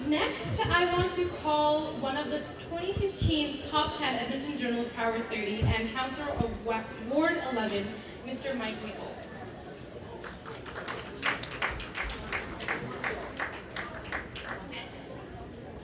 Next, I want to call one of the 2015's top 10 Edmonton Journal's Power 30 and Councillor of Ward 11, Mr. Mike Nicol.